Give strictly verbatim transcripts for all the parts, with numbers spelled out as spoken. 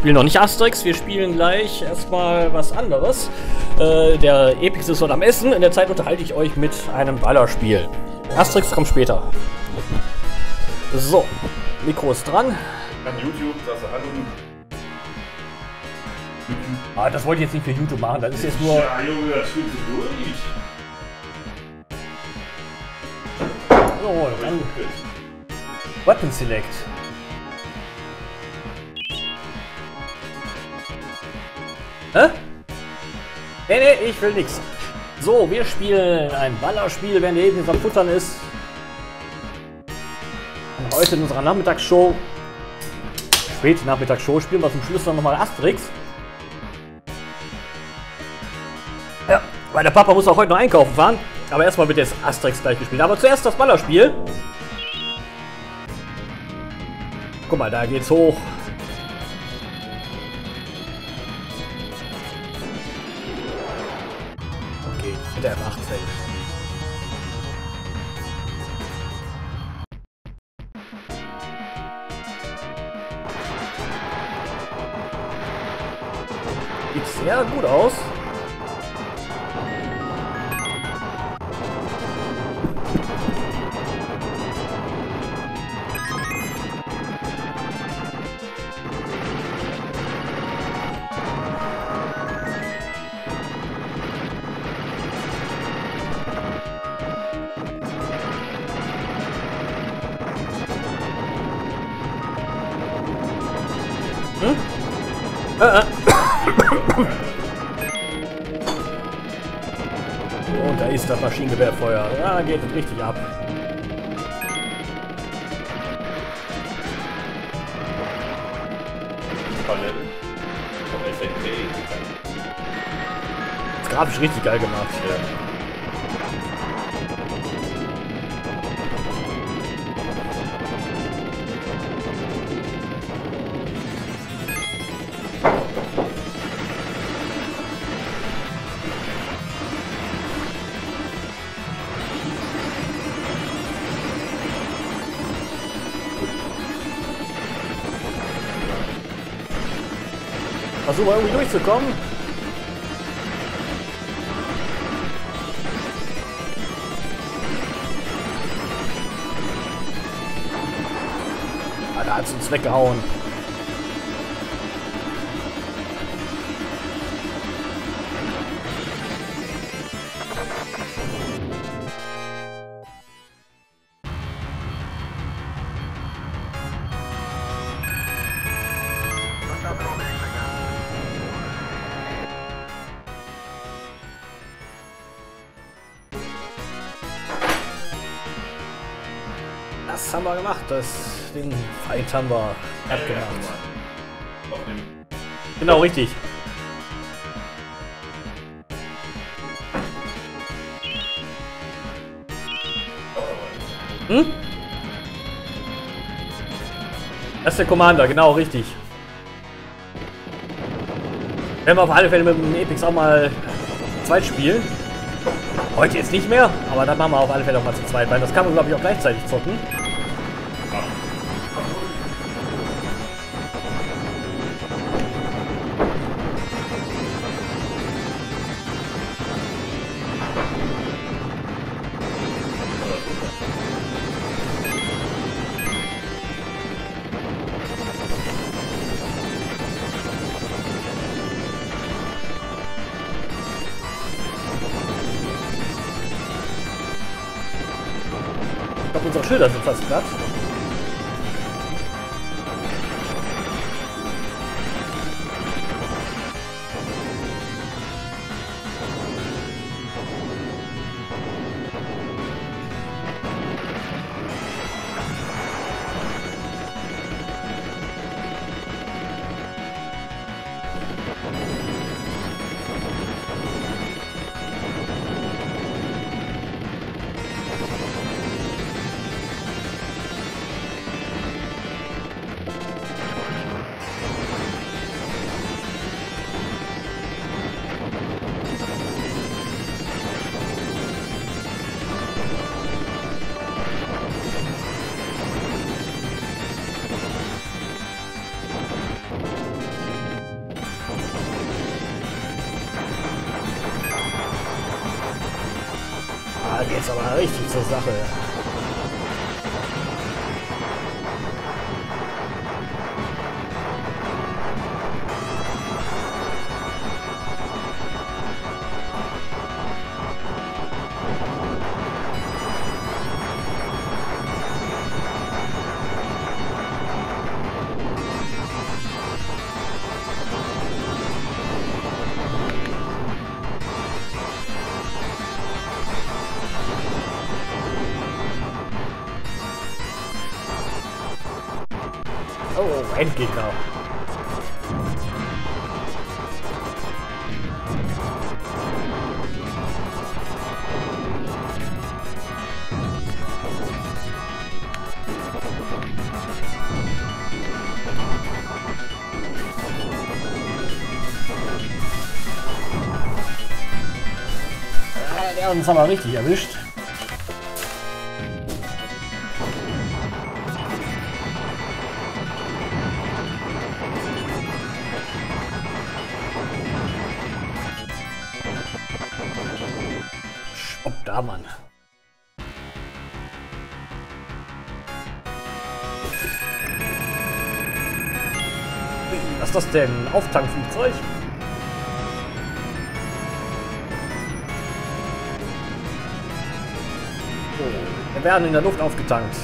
spielen noch nicht Asterix, wir spielen gleich erstmal was anderes. Äh, der Epix ist dort am Essen, in der Zeit unterhalte ich euch mit einem Ballerspiel. Asterix kommt später. So, Mikro ist dran. An YouTube, das an. Ah, das wollte ich jetzt nicht für YouTube machen, das ist jetzt nur... Ja, Junge, das fühlt sich durch. So, dann... Weapon Select. Hä? Nee, nee, ich will nix. So, wir spielen ein Ballerspiel, während der Epix am Futtern ist. Und heute in unserer Nachmittagsshow, späte Nachmittagsshow, spielen wir zum Schluss dann nochmal Asterix. Ja, weil der Papa muss auch heute noch einkaufen fahren. Aber erstmal wird jetzt Asterix gleich gespielt. Aber zuerst das Ballerspiel. Guck mal, da geht's hoch. Okay, mit der F acht fällt. Sieht sehr gut aus. Hm? Äh, äh. Und da ist das Maschinengewehrfeuer. Ja, geht es richtig ab. Das ist grafisch richtig geil gemacht. Ja. Versuchen wir irgendwie durchzukommen. Ah, da hat es uns weggehauen. Das haben wir gemacht, das, den Fight haben wir abgemacht. Genau, richtig. Hm? Das ist der Commander, genau, richtig. Werden wir auf alle Fälle mit dem Epix auch mal zweit spielen. Heute jetzt nicht mehr, aber dann machen wir auf alle Fälle auch mal zu zweit, weil das kann man, glaube ich, auch gleichzeitig zocken. Ich glaube, unsere Schilder sind fast platt. geht's aber richtig zur Sache. Oh, Endgegner. Ah, der hat uns aber richtig erwischt. Ob da, Mann. Was ist das denn? Auftankflugzeug? Oh, wir werden in der Luft aufgetankt.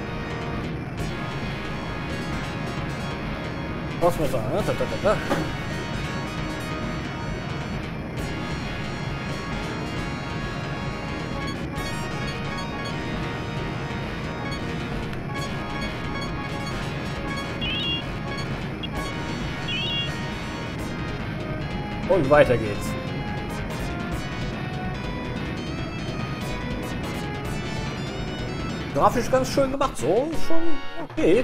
Ausmesser, ne? Da, da, da, da. Und weiter geht's. Grafisch ganz schön gemacht, so schon okay.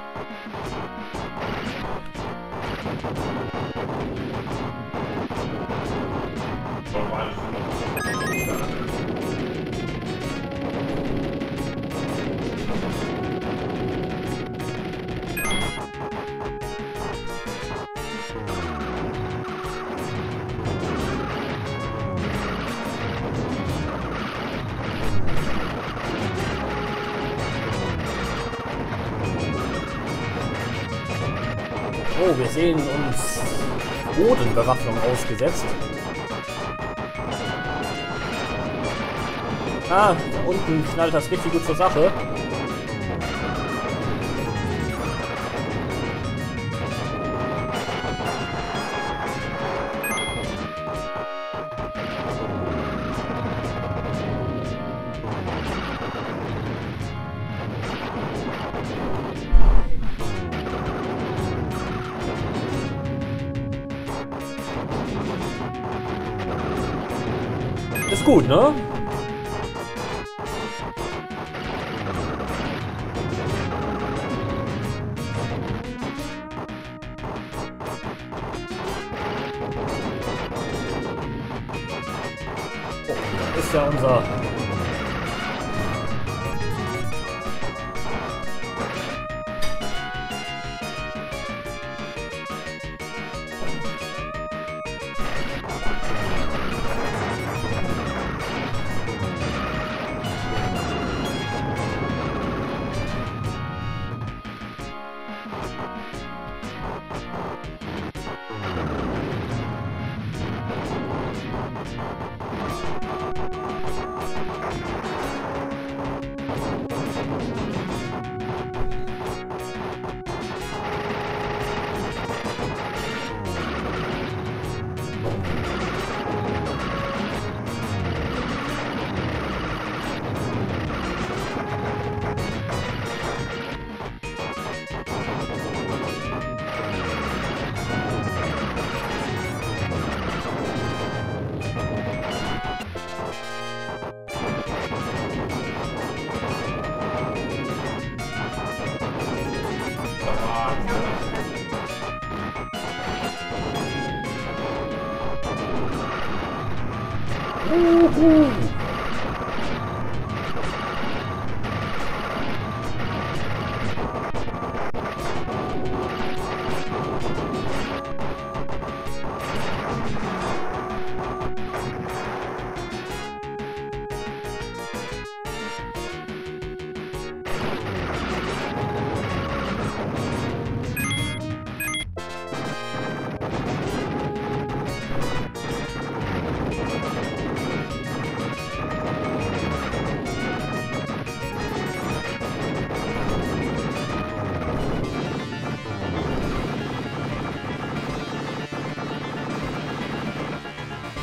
Oh, wir sehen uns Bodenbewaffnung ausgesetzt. Ah, da unten knallt das richtig gut zur Sache. Ist gut, ne? Oh, das ist ja unser... Uhu.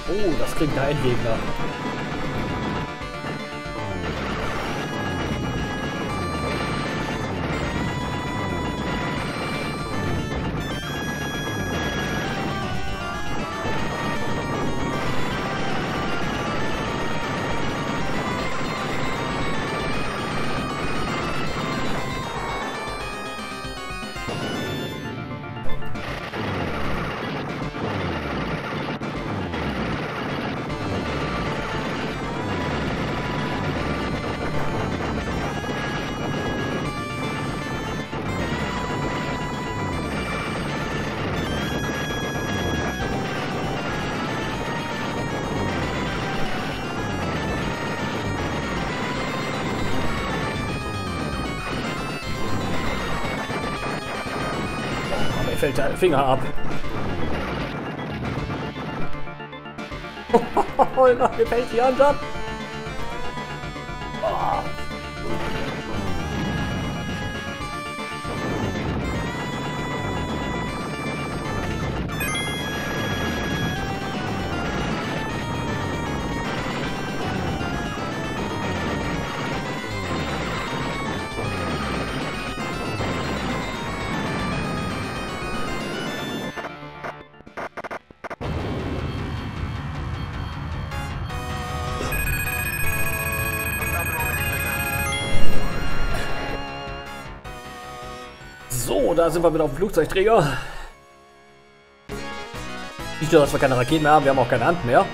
Oh, das klingt ein Gegner. Fällt der Finger ab. Oh, mir fällt die Hand ab. Oh. So, da sind wir wieder auf dem Flugzeugträger. Nicht nur, dass wir keine Raketen mehr haben, wir haben auch keine Hand mehr.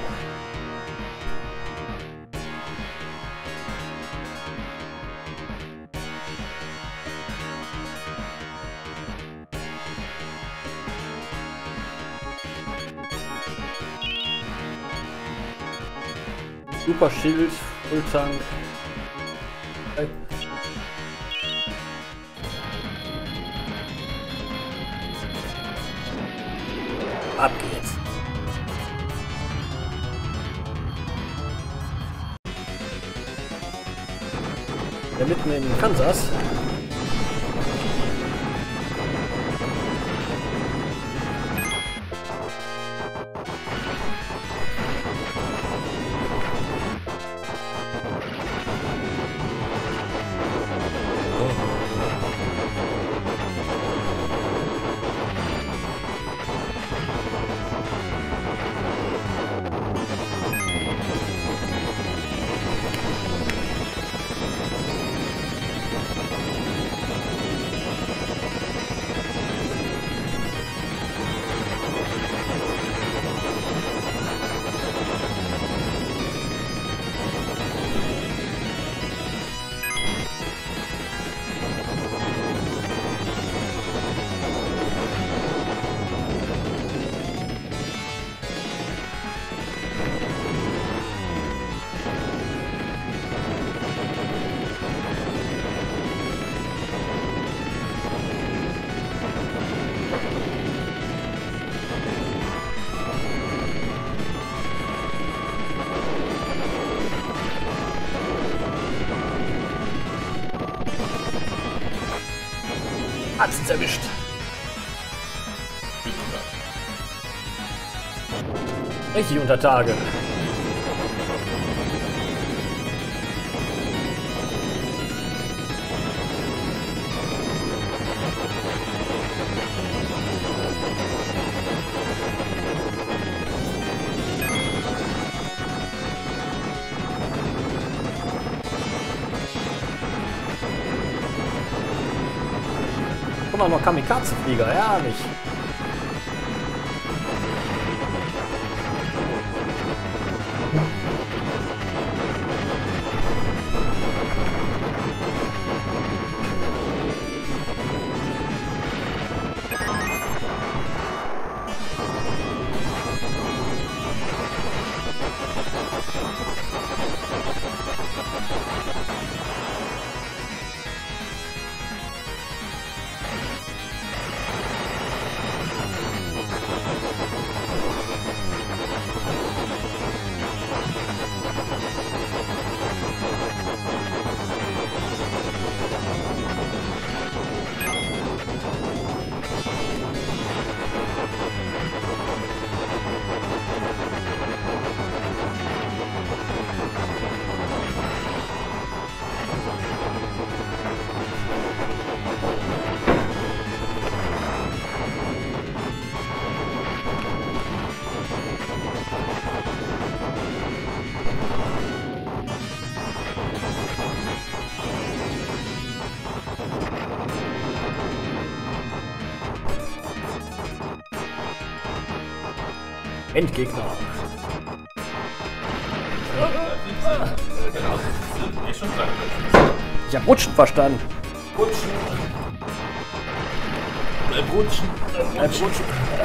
Super Schild, Fulltank. Ab geht's. Ja, mitten in Kansas. Hat's uns erwischt. Richtig unter Tage. Guck mal, noch Kamikaze-Flieger, herrlich. Endgegner. Ich hab Rutschen verstanden. Rutschen. Bleib rutschen. Bleib rutschen.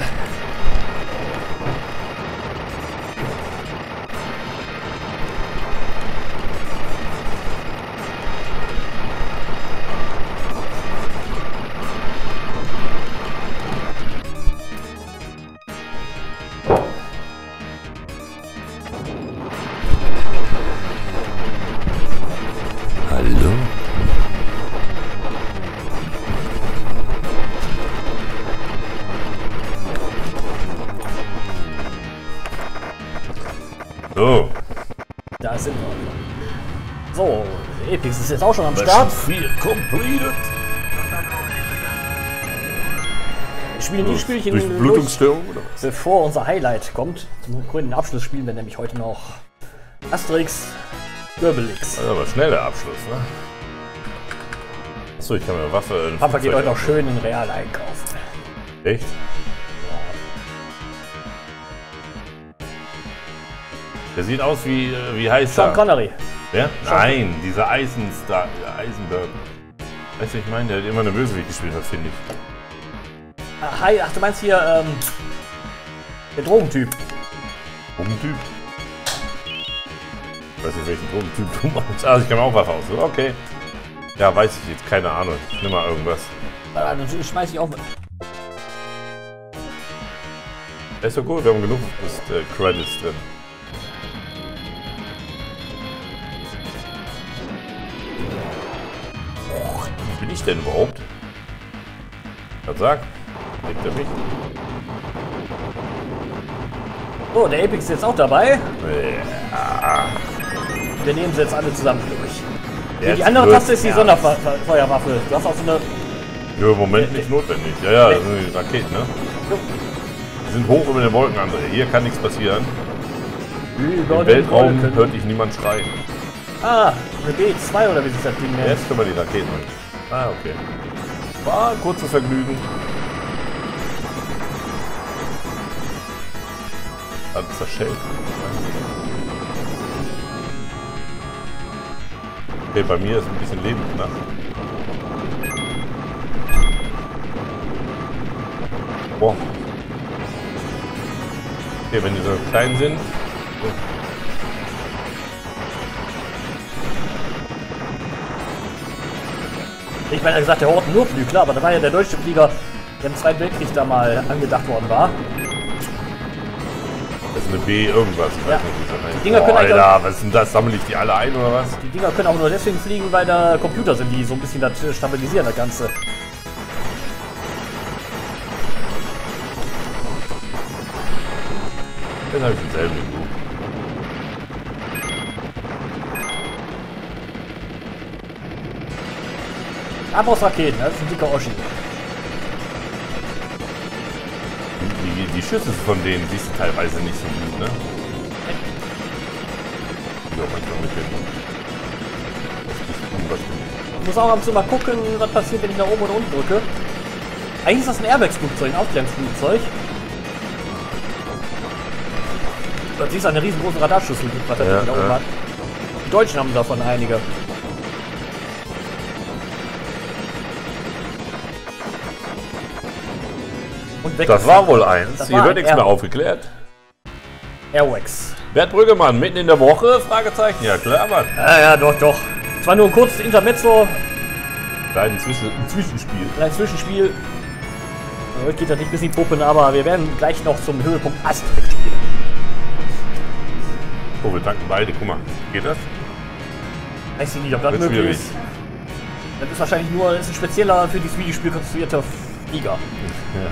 Hallo? So. Da sind wir. So, Epix ist jetzt auch schon am Start. vier completed. Wir spielen die Spielchen Durch Blutungsstörung oder was? bevor unser Highlight kommt. Zum grünen Abschluss spielen wir nämlich heute noch Asterix Obelix. Das ist aber schneller Abschluss, ne? Achso, ich kann mir Waffe... Papa geht heute noch schön in Real einkaufen. Echt? Der sieht aus wie... äh, Wie heißt Sean er? Connery. Wer? Nein, dieser Eisenstar... dieser Eisenberg. Weißt du, ich meine, der hat immer eine Bösewicht gespielt hat, finde ich. Ah, hi, ach, du meinst hier, ähm... der Drogentyp. Drogentyp? Ich weiß nicht, welchen Drogentyp du meinst. Also ich kann mir auch Waffe aus. Okay. Ja, weiß ich jetzt. Keine Ahnung. Ich nehme mal irgendwas. Ah, dann schmeiß ich auch mit. Das ist so gut. Wir haben genug ist, äh, Credits drin. Och, wie bin ich denn überhaupt? Was sagt? Legt er mich? Oh, der Epix ist jetzt auch dabei. Ja. Wir nehmen sie jetzt alle zusammen durch. Jetzt Die andere wird's Taste ist die ernst. Sonderfeuerwaffe. Du hast auch so eine... Ja, im Moment nicht notwendig. Ja, ja, das sind die Raketen, ne? Die sind hoch über den Wolken, André. Hier kann nichts passieren. Über Im den Weltraum Wolken. hört dich niemand schreien. Ah, eine B zwei oder wie sich das Ding nennt. Jetzt können wir die Raketen holen. Ah, okay. War ein kurzes Vergnügen. Hat zerschellt. Okay, bei mir ist ein bisschen Leben knapp. Boah. Okay, wenn die so klein sind. So. Ich meine, er hat gesagt, der Horten nur Flügler, aber da war ja der deutsche Flieger, der im Zweiten Weltkrieg da mal angedacht worden war. Das ist eine B irgendwas. Ich weiß Ja. nicht, wie das heißt. Die Dinger Boah, können eigentlich Alter, was ist denn das? Sammle ich die alle ein oder was? Die Dinger können auch nur deswegen fliegen, weil da Computer sind, die so ein bisschen das stabilisieren, das Ganze. Jetzt habe ich denselben im Buch. Ab aus Raketen, das ist ein dicker Oschi. Die, die Schüsse von denen siehst du teilweise nicht so gut, ne? Ja, manchmal mit dem. Was ist Ich muss auch ab und zu mal gucken, was passiert, wenn ich nach oben oder unten drücke. Eigentlich ist das ein Airbags-Flugzeug, ein Aufklärungsflugzeug. Da siehst du eine riesengroße Radarschüssel, was das Ja, Ding da oben ja. hat. Die Deutschen haben davon einige. Und weg das ist- war wohl eins. Das Hier war wird ein nichts mehr Air- aufgeklärt. Airwax. Bert Brüggemann, mitten in der Woche? Fragezeichen. Ja, klar, Mann. Ja, ja, doch, doch. Zwar nur ein kurzes Intermezzo, Dein Zwischen ein Zwischenspiel. ein Zwischenspiel. Heute geht das nicht bis in die Puppen, aber wir werden gleich noch zum Höhepunkt Asterix spielen. Oh, wir danken beide. Guck mal. Geht das? Weiß ich nicht, ob das Wird möglich schwierig. ist. Das ist wahrscheinlich nur das ist ein spezieller für dieses Videospiel konstruierter Flieger. Ja.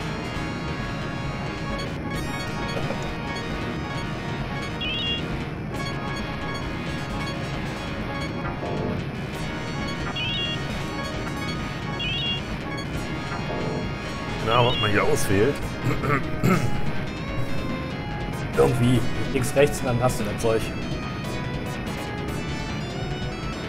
Na, was man hier auswählt. Irgendwie links, rechts und dann hast du das Zeug.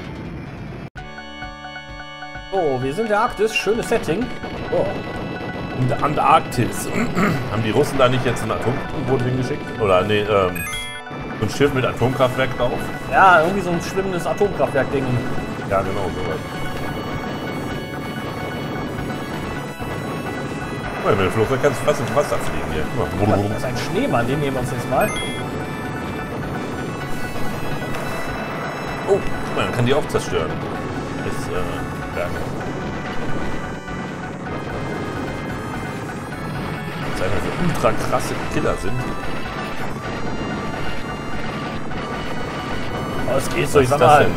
So, wir sind der Arktis, schönes Setting. Oh. In der Antarktis. Haben die Russen da nicht jetzt ein Atom-U-Boot hingeschickt? Oder nee, ähm, so ein Schiff mit Atomkraftwerk drauf? Ja, irgendwie so ein schwimmendes Atomkraftwerk-Ding. Ja, genau, sowas. Oh, mit dem Flugzeug kannst du fast ins Wasser fliegen hier. Guck mal. Das ist ein Schneemann, den nehmen wir uns jetzt mal. Oh, guck mal, man kann die auch zerstören. Das, äh, Berge. Das heißt, dass ultra krasse Killer sind. Oh, es geht so, ich Was sag ist das mal. denn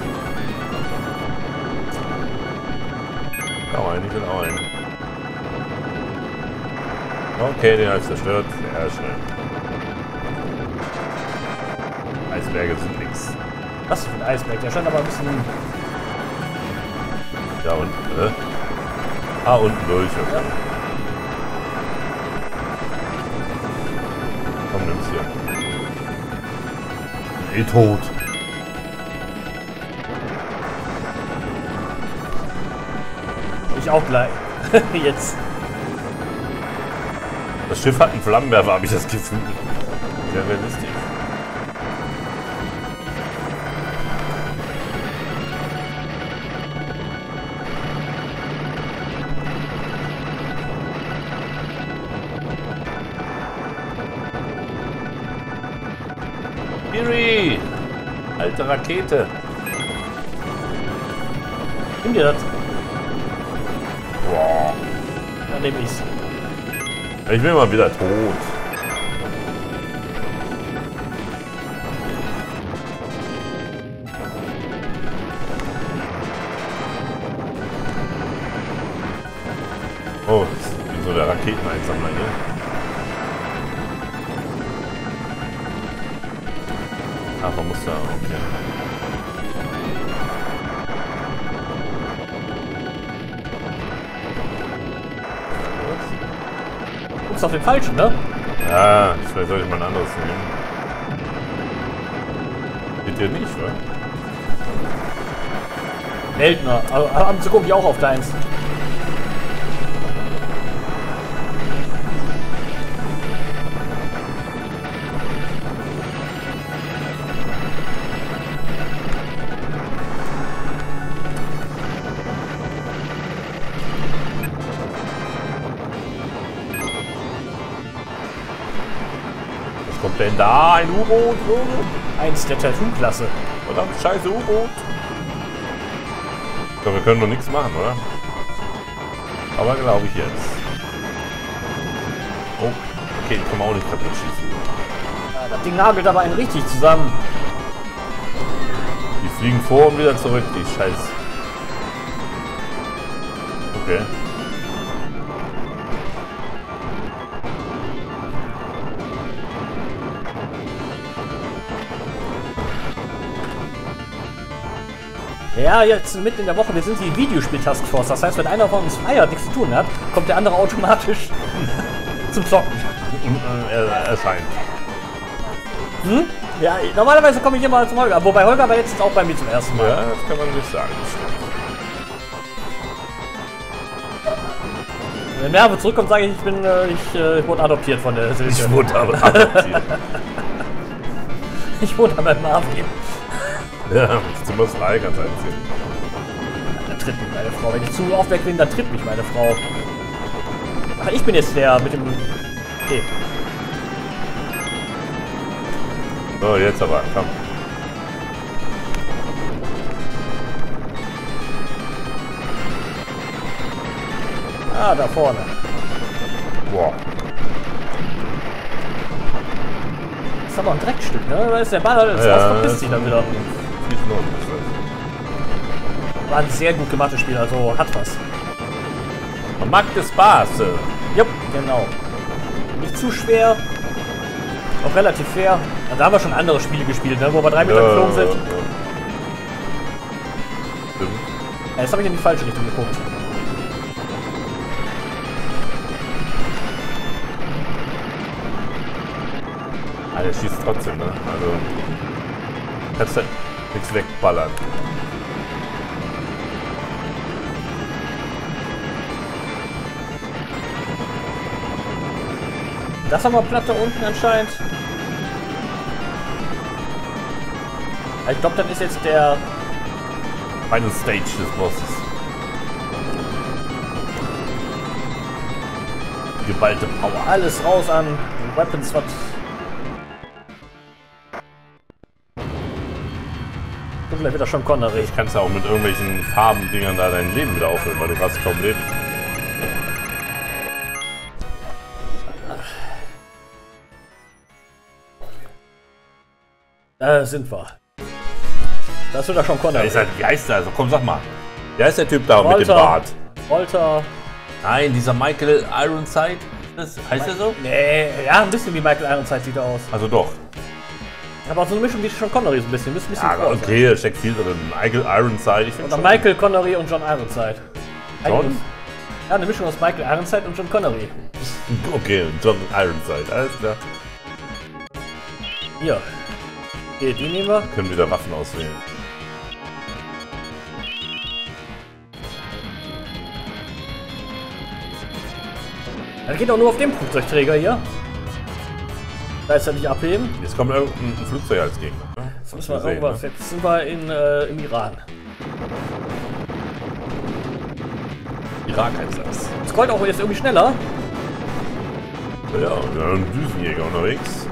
da? Hau ein, ich will auch ein. Okay, den habe ich zerstört. Sehr schön. Eisberge sind nix. Was für ein Eisberg? Der scheint aber ein bisschen. Da unten, ne? Ah, unten durch, okay. Ja. Komm, nimm's hier. Eh tot. Ich auch gleich. Jetzt. Das Schiff hat einen Flammenwerfer, habe ich das Gefühl. Sehr realistisch. Fury! Alte Rakete. Nimm dir das. Boah. Dann nehme ich's. Ich bin mal wieder tot. Oh, das ist wie so der Raketeneinsammler hier. Ach, man muss da, okay. Du bist auf den falschen, ne? Ja, vielleicht sollte ich mal ein anderes nehmen. Geht dir nicht, oder? Weltner. Aber ab und zu gucke ich auch auf deins. Was kommt denn da? Ein U-Boot? Eins der Tattoo-Klasse. Verdammt, scheiße U-Boot. Ich glaube, wir können noch nichts machen, oder? Aber glaube ich jetzt. Oh, okay, den können wir auch nicht kaputt schießen. Ja, das Ding nagelt aber einen richtig zusammen. Die fliegen vor und wieder zurück, die Scheiß. Okay. Ja, jetzt mitten in der Woche, wir sind die Videospiel-Taskforce. Das heißt, wenn einer von uns feiert, nichts zu tun hat, kommt der andere automatisch zum Zocken. Er erscheint. Hm? Ja, normalerweise komme ich immer zum Holger. Wobei Holger war jetzt auch bei mir zum ersten Mal. Ja, das kann man nicht sagen. Wenn Merve zurückkommt, sage ich, ich bin, äh, ich, äh, ich wurde adoptiert von der Silke. Ich wurde aber adoptiert. Ich wohne bei Marvin. Ja, Zimmer frei, ganz einzig. Da tritt mich meine Frau. Wenn ich zu oft weg bin, dann tritt mich meine Frau. Ach, ich bin jetzt der mit dem... Okay. So, jetzt aber, komm. Ah, da vorne. Boah. Das ist aber ein Dreckstück, ne? Da ist der Ball, das Ja, ja, verpisst sich dann wieder. Viel Not ist das. War ein sehr gut gemachtes Spiel, also hat was. Man mag das Spaß. Jupp, genau. Nicht zu schwer. Auch relativ fair. Da haben wir schon andere Spiele gespielt, ne? Wo wir drei Meter Ja, geflogen sind. ja, ja. Stimmt. Ja, jetzt habe ich in die falsche Richtung geguckt. Ah, der schießt trotzdem, ne? Also. Kannst du nichts wegballern. Das haben wir platt da unten anscheinend. Ich glaube, das ist jetzt der Final Stage des Bosses. Geballte Power. alles raus an Weapons, was. Und gleich wieder schon Connery. Ich kann es ja auch mit irgendwelchen Farbendingern da dein Leben wieder auffüllen, weil du hast kaum Leben. Da sind wir. Da ist wieder schon Da Connery. ist halt, wie heißt der? Also komm, sag mal. Wie heißt der Typ da Walter. mit dem Bart? Walter. Nein, dieser Michael Ironside. Das, heißt der so? Nee, ja, ein bisschen wie Michael Ironside sieht er aus. Also doch. Aber so eine Mischung wie Sean Connery so ein bisschen. Ein bisschen Ja, größer. okay, da steckt viel drin. Michael Ironside, ich finde Oder schon. Michael Connery und John Ironside. John? Ja, eine Mischung aus Michael Ironside und John Connery. Okay, John Ironside, alles klar. Hier. Hier, die nehmen wir. Können wieder Waffen auswählen. Das geht auch nur auf dem Flugzeugträger hier. Da ist er nicht abheben. Jetzt kommt irgendein Flugzeug als Gegner. Ne? Jetzt Hast müssen du wir gesehen, irgendwas. ne? Jetzt sind wir in, äh, im Iran. Irak heißt das. Das Gold auch jetzt irgendwie schneller. Ja, wir haben einen Düsenjäger unterwegs.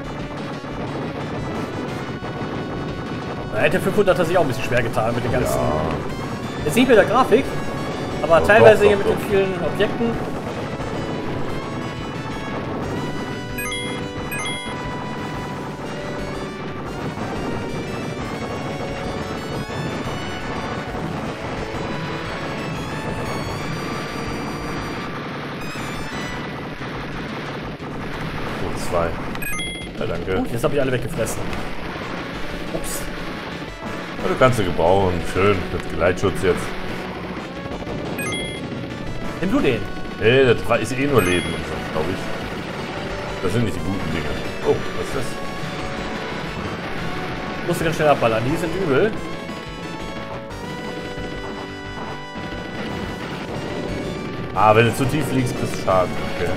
Da hätte fünfhundert sich auch ein bisschen schwer getan mit den ganzen. Ja. Jetzt nicht mit der Grafik, aber Doch, teilweise doch, hier mit doch. den vielen Objekten. Oh, zwei. Ja, danke. Jetzt habe ich alle weggefressen. Ups. Ja, du kannst sie gebrauchen. Schön, mit Geleitschutz jetzt. Nimm du den. Nee, das war- ist eh nur Leben und so, glaube ich. Das sind nicht die guten Dinge. Oh, was ist das? Musst du ganz schnell abballern. Die sind übel. Ah, wenn du zu tief liegst, bist du schade. Okay.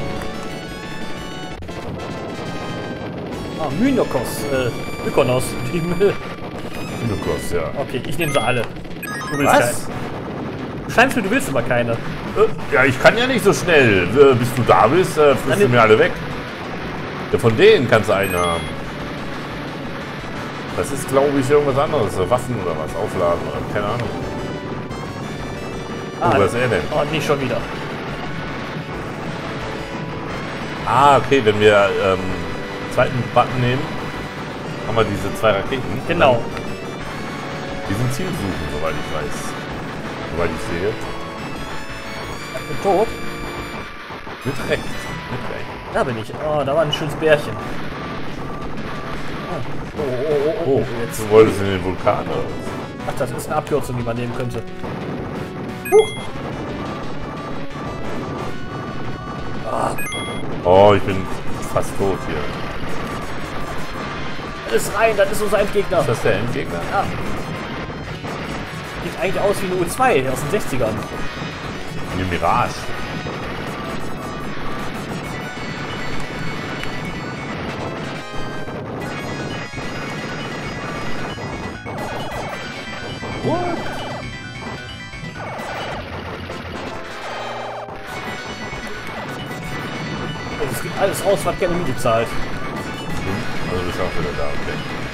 Ah, Mynokos. Äh, Mykonos. Die Müll. Lukas, ja. Okay, ich nehme sie alle. Du willst Was? keine. Du scheinst mir, du willst aber keine. Äh, Ja, ich kann ja nicht so schnell. Äh, Bis du da bist, äh, frisst du Dann- mir alle weg. Ja, von denen kannst du einen haben. Das ist, glaube ich, irgendwas anderes. So Waffen oder was. Aufladen oder keine Ahnung. Ah, Oh, was ist er denn? Oh, nicht schon wieder. Ah, okay, wenn wir ähm, zweiten Button nehmen, haben wir diese zwei Raketen. Genau. Die sind zielsuchend, soweit ich weiß. Soweit ich sehe. Ich bin tot. Mit Recht. Mit Recht. Da bin ich. Oh, da war ein schönes Bärchen. Oh, oh, oh, oh, oh. Oh, Jetzt. du wolltest in den Vulkan oder was? Ach, das ist eine Abkürzung, die man nehmen könnte. Huch. Oh, ich bin fast tot hier. Alles rein, das ist unser Endgegner. Ist das der Endgegner? Ja. Sieht eigentlich aus wie eine U zwei aus den sechzigern. Eine Mirage. What? Es gibt alles raus, was gerne Miete zahlt. Also du bist auch wieder da, okay.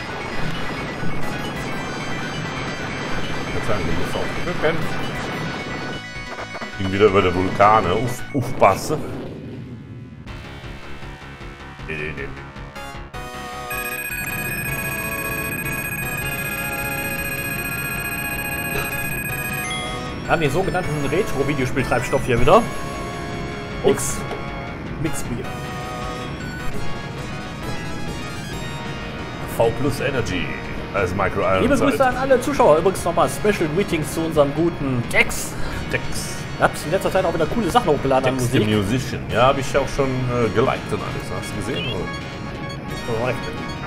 Jetzt sagen, du musst auch drücken. Ging wieder über der Vulkane. Uff, uff, Basse. Nee, nee, nee. Wir haben den sogenannten Retro-Videospieltreibstoff hier wieder. Mix. Mixbier. V plus Energy. Als Micro Liebe Ironside. Grüße an alle Zuschauer. Übrigens nochmal Special Greetings zu unserem guten Dex. Dex. Ihr habt in letzter Zeit auch wieder coole Sachen hochgeladen an Dex the Musik. Musician. Ja, habe ich auch schon äh, geliked und alles. Hast du gesehen? Oder? Korrekt.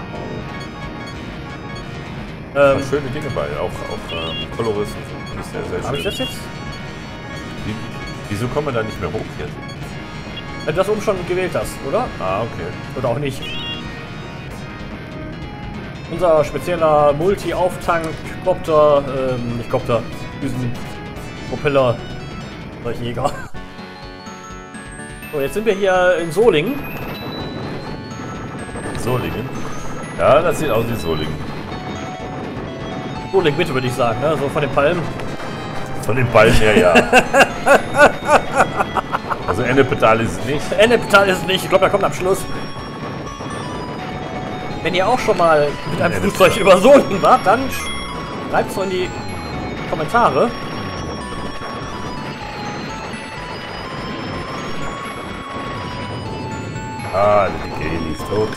Da Ähm, schöne Dinge bei. Auch, auch ähm, Colorist und so. Das ist sehr, sehr habe ich schön. das jetzt? Wie, wieso kommen wir da nicht mehr hoch jetzt? Wenn du das oben schon gewählt hast, oder? Ah, okay. Oder auch nicht. Unser spezieller Multi-Auftank-Kopter, ähm, nicht Kopter, diesen Propeller, Jäger. So, jetzt sind wir hier in Solingen. Solingen? Ja, das sieht aus wie Solingen. Solingen, bitte, würde ich sagen, ne? So von den Palmen. Von den Ballen her, ja. Also Ennepetal ist es nicht. Ennepetal ist es nicht, ich glaube, er kommt am Schluss. Wenn ihr auch schon mal mit einem Ennepetal. Flugzeug über Solingen wart, dann schreibt es in die Kommentare. Ah, die Geli ist tot.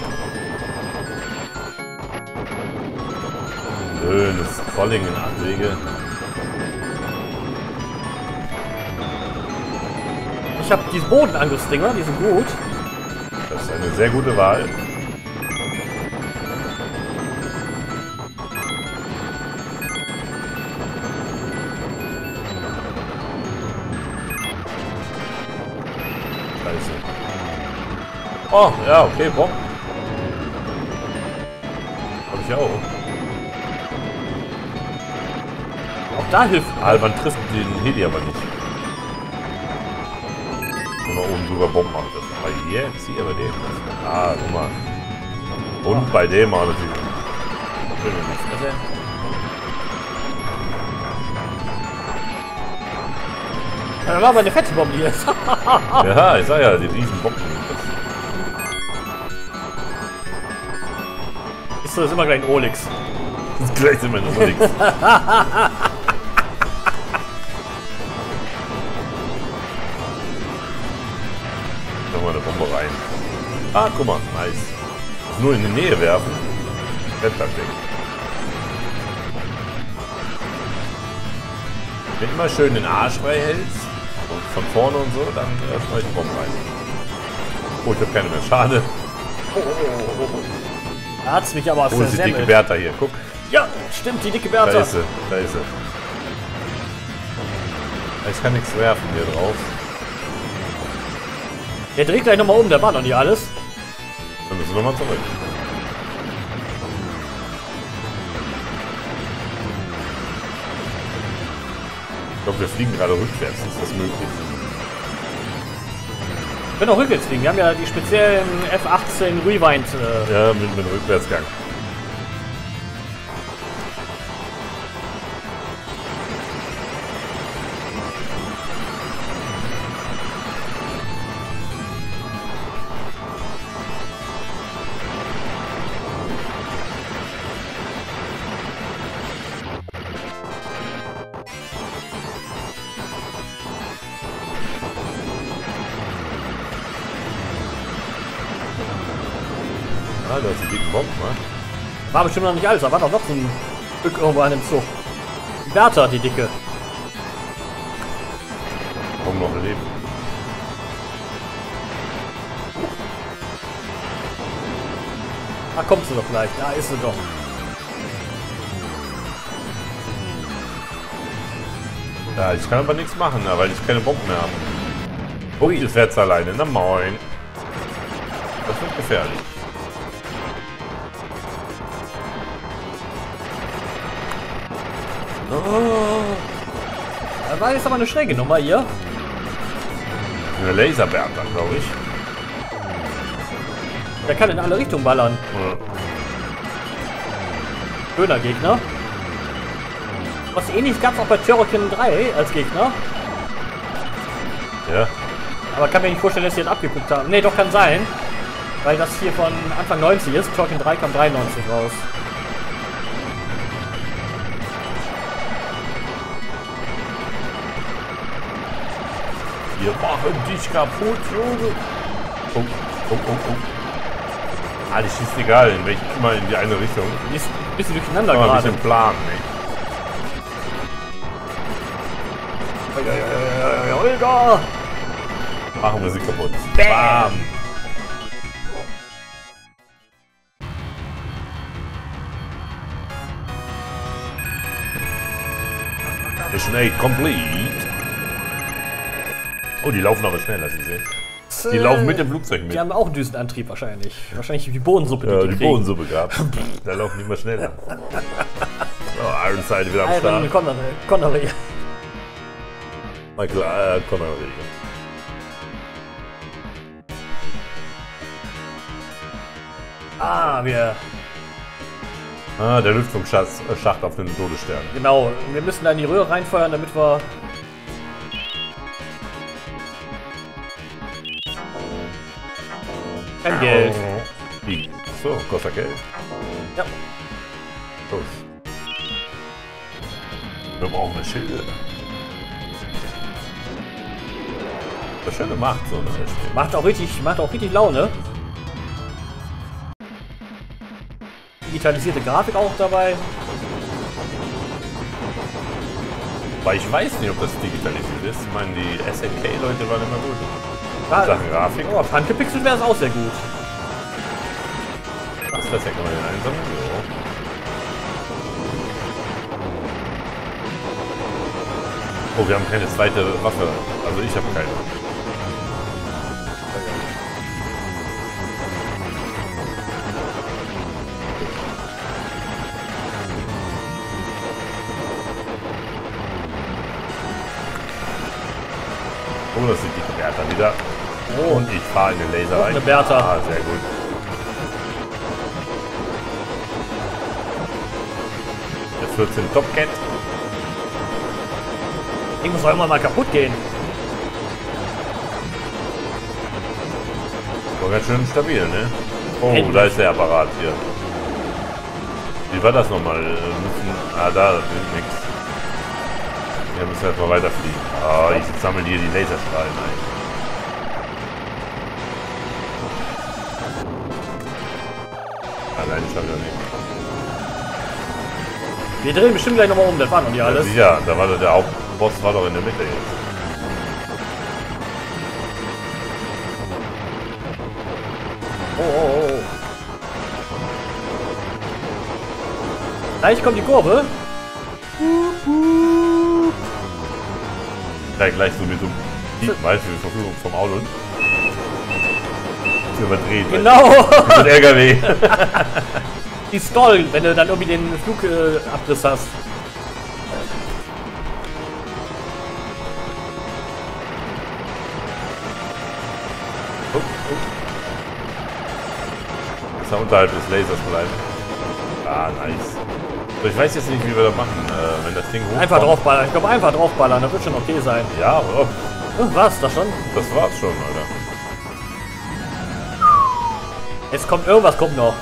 Schönes Kollingen Abwege. Ich habe diese Bodenangriffsdinger, die sind gut. Das ist eine sehr gute Wahl. Scheiße. Oh, ja, okay, Bock. Hab ich ja auch. Auch da hilft. Ah, man trifft den Heli aber nicht. Und da oben drüber Bomben macht das. Aber jetzt hier bei dem. Ah, guck mal. Und bei dem auch natürlich. Da war aber eine fette Bombe hier. Ja, ich sag ja, die riesen Bomben. Ist das immer gleich ein Olix. Das ist gleich immer ein Olix. Nochmal eine Bombe rein. Ah, guck mal, nice. Nur in die Nähe werfen. Fällt dann weg. Wenn du immer schön den Arsch frei hältst und von vorne und so, dann äh, schmeiß ich die Bombe rein. Oh, ich hab keine mehr. Schade. Oh, oh, oh, oh. Da hat's mich aber aus Oh, der ist die dicke Semmel. Bertha hier. Guck. Ja, stimmt, die dicke Da Bertha. ist sie. Da ist sie. Ich kann nichts werfen hier drauf. Der dreht gleich nochmal um, der war noch nicht alles. Dann müssen wir nochmal zurück. Ich glaube, wir fliegen gerade rückwärts. Ist das möglich? Wir können auch rückwärts fliegen. Wir haben ja die speziellen F achtzehn Rewind. Äh, Ja, mit einem Rückwärtsgang. Ah, da ist ein dicken Bomben, ne? war bestimmt noch nicht alles, da war doch noch so ein Stück irgendwo an dem Zug. Die Bertha, die dicke. Warum noch leben? Da kommt sie doch gleich. Da ist sie doch. Ja, ich kann aber nichts machen, ne, weil ich keine Bomben mehr habe. Oh, jetzt fährt's alleine. Na moin. Das wird gefährlich. Oh. Da war jetzt aber eine schräge Nummer hier. Eine Laserbertha, glaube ich. Der kann in alle Richtungen ballern. Ja. Schöner Gegner. Was ähnliches gab es auch bei Turrican drei als Gegner. Ja. Aber kann mir nicht vorstellen, dass sie jetzt abgeguckt haben. Ne, doch kann sein. Weil das hier von Anfang neunzig ist. Turrican drei kam dreiundneunzig raus. Wir machen dich kaputt, Junge. Oh, oh, oh, oh. Ah, die schießt egal, in welche, immer in die eine Richtung. Die ist ein bisschen durcheinander Aber ein gerade. bisschen Plan, ne? Olga! Machen wir sie kaputt. Bam! Mission eight complete. Oh, die laufen aber schnell, als ich sehe. das... Die äh, laufen mit dem Flugzeug mit. Die haben auch einen Düsenantrieb wahrscheinlich. Wahrscheinlich die Bodensuppe, Ja, die, die kriegen. Bodensuppe gehabt. Da laufen die immer schneller. Oh, Ironside wieder am Iron Start. Connery. Connery. Michael äh, Connery. Ah, wir... Ah, der Lüftungsschacht Schacht auf den Todesstern. Genau, wir müssen da in die Röhre reinfeuern, damit wir... Kein Geld. Wie? So, kostet Geld. Ja. Los. Wir brauchen eine Schilde. Das schöne Macht, so ne? Macht auch richtig, macht auch richtig Laune. Digitalisierte Grafik auch dabei. Weil ich weiß nicht, ob das digitalisiert ist. Ich meine, die S N K-Leute waren immer gut. Ja, Sachen Grafik. Oh, auf Handgepixelt wäre es auch sehr gut. Was ist das? Kann man den einsammeln? Ja. Oh, wir haben keine zweite Waffe. Also ich habe keine. Oh, das sind die Bertha wieder. Oh. Und ich fahre in den Laser Noch rein. eine Bertha. Ah, sehr gut. Der vierzehn Top Cat. Irgendwas soll immer mal kaputt gehen. War ganz schön stabil, ne? Oh, Endlich. da ist der Apparat hier. Wie war das nochmal? Wir müssen, ah, da ist nichts. Wir müssen jetzt mal weiterfliegen. Ah, ich sammle hier die Laserstrahlen ein. Alleine schon wieder nicht. Wir drehen bestimmt gleich nochmal um, das war noch nicht Ja, alles. sicher, da war doch der Hauptboss war doch in der Mitte jetzt. Oh, oh, oh. Gleich kommt die Kurve. Gleich, gleich so mit so einem Diebmal für die Verfügung vom Auto. Zu überdreht. Genau. Mit dem L K W. Die Stall, wenn du dann irgendwie den Flugabriss äh, Abriss hast. Oh, oh. Dass er unterhalb des Lasers bleiben. Ah, nice. So, ich weiß jetzt nicht, wie wir das machen, äh, wenn das Ding hochkommt. Einfach draufballern. Ich glaube, einfach draufballern, das wird schon okay sein. Ja, oh, Oh, was, das schon? das war's schon, Alter. Es kommt irgendwas, kommt noch.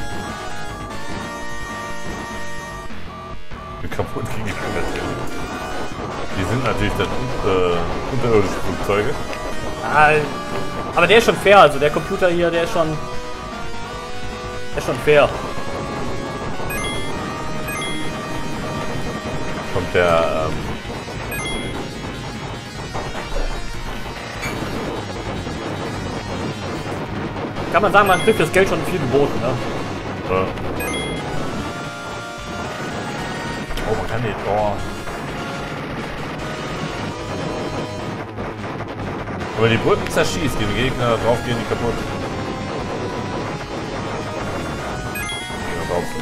Wie kaputt ging die Flugzeuge. Die sind natürlich dann äh, unterirdische Flugzeuge. Ah, aber der ist schon fair, also der Computer hier, der ist schon... Der ist schon fair. Kommt der, ähm, Kann man sagen, man kriegt das Geld schon viel geboten, ne? äh, oh, man kann nicht, oh. Wenn man die Brücken zerschießt, gehen die Gegner drauf, gehen die kaputt. Gegner drauf.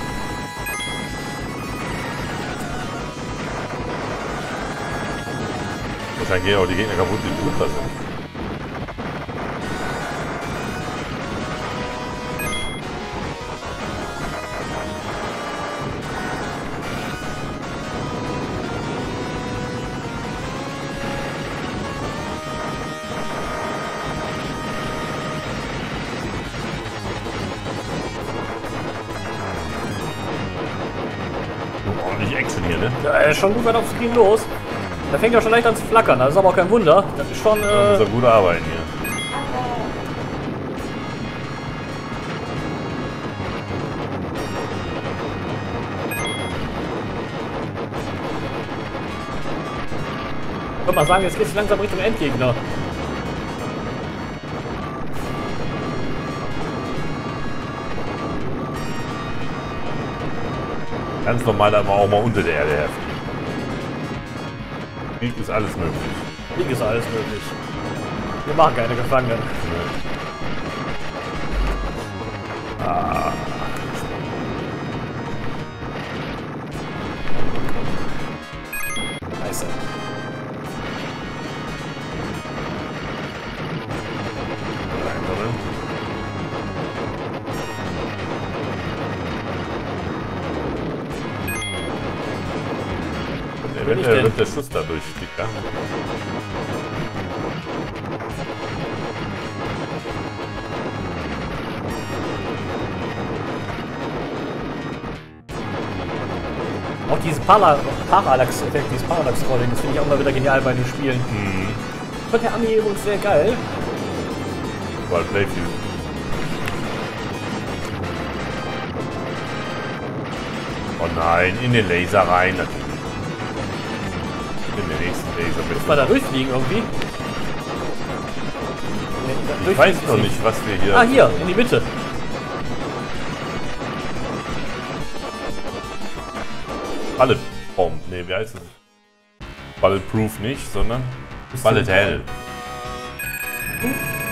Wahrscheinlich gehen auch die Gegner kaputt, die drunter sind. Ordentlich Action hier, ne? Ja, er ist schon gut weit aufs Screen los. Da fängt er schon leicht an zu flackern, das ist aber auch kein Wunder. Das ist schon, Da muss äh, er gut arbeiten hier. ich würde mal sagen, jetzt geht es langsam Richtung Endgegner. Ganz normal aber auch mal unter der Erde herfliegen. Krieg ist alles möglich. Krieg ist alles möglich. Wir machen keine Gefangenen. Ah. Scheiße. Eventuell wird der Schuss dadurch dicker. Auch diesen Para Parallax-Effekt, dieses Parallax-Scrolling, das finde ich auch mal wieder genial bei den Spielen. Mhm. Ich fand der Ami übrigens sehr geil. Weil Playfield. Oh nein, in den Laser rein natürlich. In den nächsten Laser bitte. Muss man da durchfliegen irgendwie? Nee, ich weiß noch nicht, was wir hier... Ah, hier, in die Mitte. Bullet Bomb. Ne, wie heißt es? Bulletproof nicht, sondern Bullet Hell. Hm?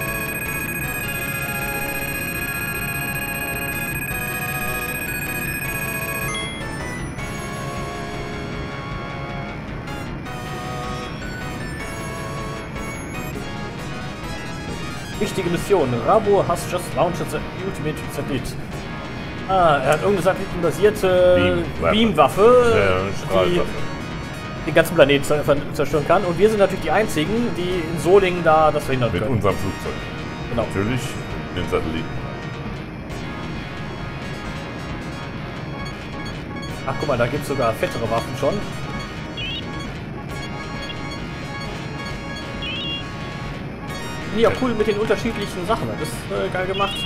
Wichtige Mission. Rabo has just launched the ultimate satellite. Ah, er hat irgendeine satellitenbasierte Beamwaffe, ja, die den ganzen Planeten zerstören kann. Und wir sind natürlich die Einzigen, die in Solingen da das verhindern mit können. Mit unserem Flugzeug. Genau. Natürlich den Satelliten. Ach, guck mal, da gibt es sogar fettere Waffen schon. Ja, cool mit den unterschiedlichen Sachen. Das ist äh, geil gemacht.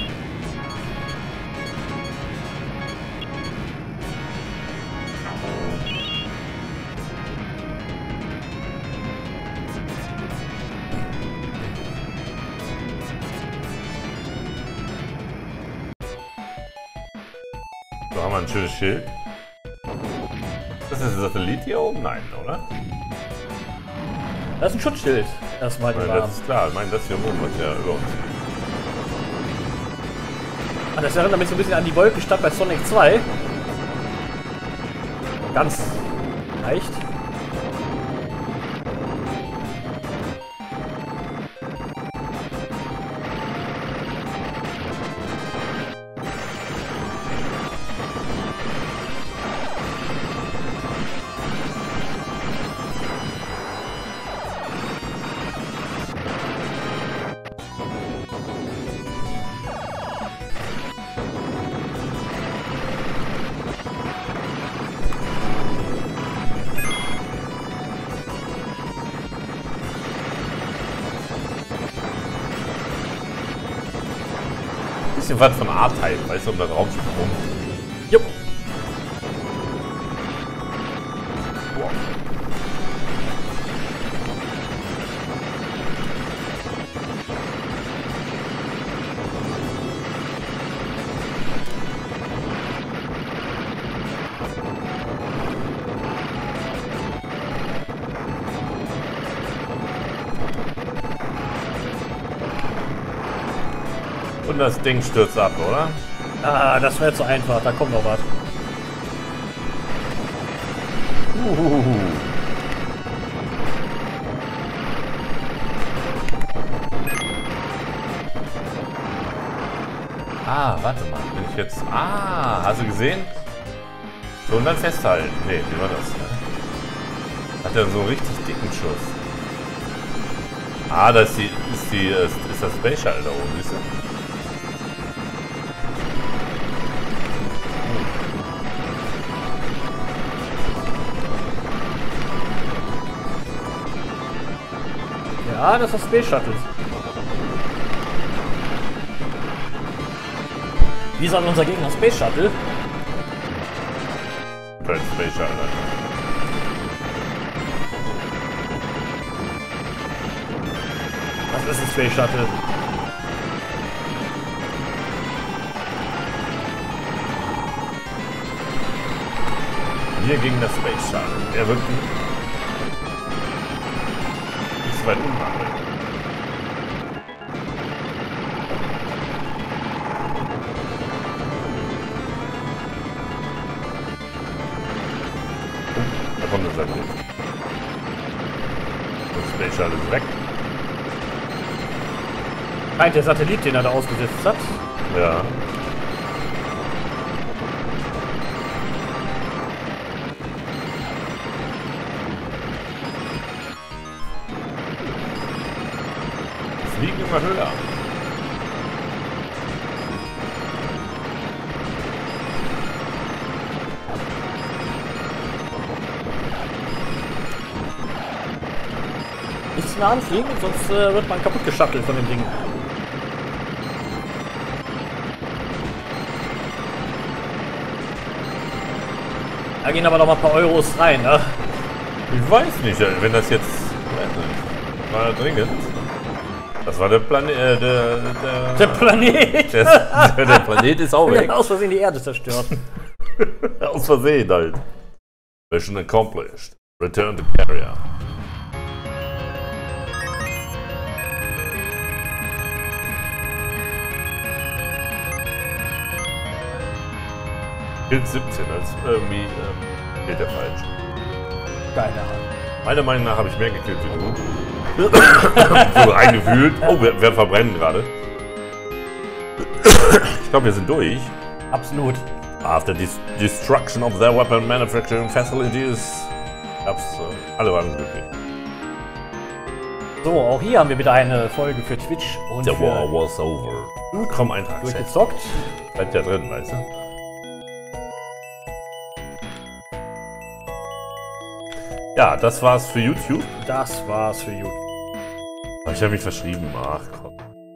So, haben wir ein schönes Schild. Das ist ein Satellit hier oben? Nein, oder? Das ist ein Schutzschild. Erstmal Nein, das ist klar. Ich meine, das hier oben ist ja über uns. Ah, das erinnert mich so ein bisschen an die Wolkenstadt bei Sonic zwei. Ganz leicht. Bisschen was von A-Type, weißt du, um das Raumschiff rum. Jupp. Wow. Und das Ding stürzt ab, oder? Ah, das wäre zu einfach. Da kommt noch was. Uhuhu. Ah, warte mal. Bin ich jetzt... Ah, hast du gesehen? So, und dann festhalten. Nee, wie war das? Ne? Hat er so einen richtig dicken Schuss. Ah, das ist die... Ist, die, ist, ist das Space Shuttle da oben, siehst du? Ja, das ist das Space Shuttle. Wie soll unser Gegner Space Shuttle? Kein Space Shuttle. Was ist ein Space Shuttle? Wir gegen das Space Shuttle. Er wird nicht so weit umwandeln. Sonnensatellit. Das Space Shuttle ist weg. Meint der Satellit, den er da ausgesetzt hat. Ja. Fliegen immer höher. Nichts mehr anfliegen, sonst äh, wird man kaputt geschattelt von dem Ding. Da gehen aber noch mal ein paar Euros rein, ne? Ich weiß nicht, wenn das jetzt... Weiß nicht, war dringend. Das war der Planet... Äh, der, der, der Planet! Der, der Planet ist auch weg. Aus Versehen die Erde zerstört. Aus Versehen halt. Mission accomplished. Return to carrier. Bild siebzehn, als irgendwie ähm, geht der falsch. Keine Ahnung. Meiner Meinung nach habe ich mehr gekillt wie du. So reingefühlt. Oh, wir, wir verbrennen gerade. Ich glaube, wir sind durch. Absolut. After this destruction of their weapon manufacturing facilities. Gab's, äh, alle waren glücklich. So, auch hier haben wir wieder eine Folge für Twitch. Und The für war was over. Gut, komm, Eintrag. durchgezockt. Bleibt ja drin, weißt du? Ja, das war's für YouTube. Das war's für YouTube. Hab ich habe mich verschrieben. Ach komm.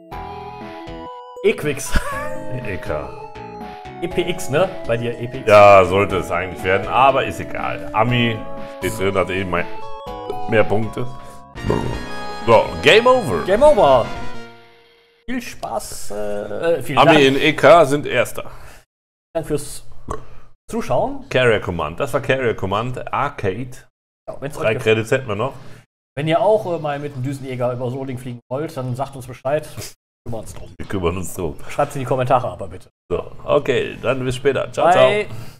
Equix. E K. E P X, ne? Bei dir E P X. Ja, sollte es eigentlich werden, aber ist egal. Ami steht drin, hat eben mehr, mehr Punkte. So, Game Over. Game Over. Viel Spaß. Äh, vielen Ami Dank. in E K sind Erster. Dank fürs Zuschauen. Carrier Command. Das war Carrier Command Arcade. Ja, wenn's Drei euch Credits hätten wir noch. Wenn ihr auch äh, mal mit dem Düsenjäger über Soling fliegen wollt, dann sagt uns Bescheid. Wir kümmern uns drum. Wir kümmern uns drum. Schreibt es in die Kommentare aber bitte. So, okay, dann bis später. Ciao, Bye. ciao.